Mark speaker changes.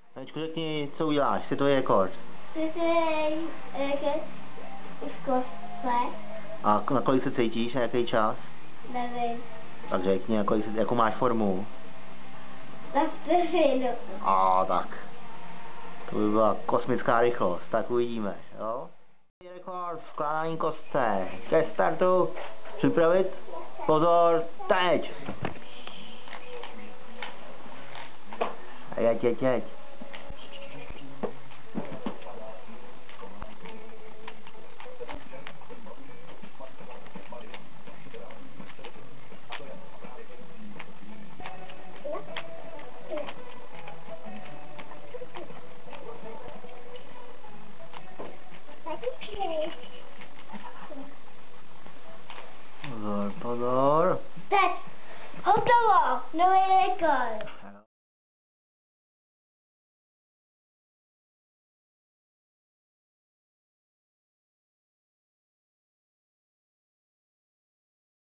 Speaker 1: Aničku, řekni, co uděláš, světový rekord.
Speaker 2: Světový rekord v kostce.
Speaker 1: A na kolik se cítíš, na jaký čas?
Speaker 2: Nevím.
Speaker 1: Tak řekni, jakou máš formu.
Speaker 2: Na vteřinu.
Speaker 1: Tak. To by byla kosmická rychlost, tak uvidíme, jo? Rekord v kládání kostce. Ke startu. Připravit. Pozor, teď. A jeď. Pozor.
Speaker 2: Teď. Hotovo. Nový rekord.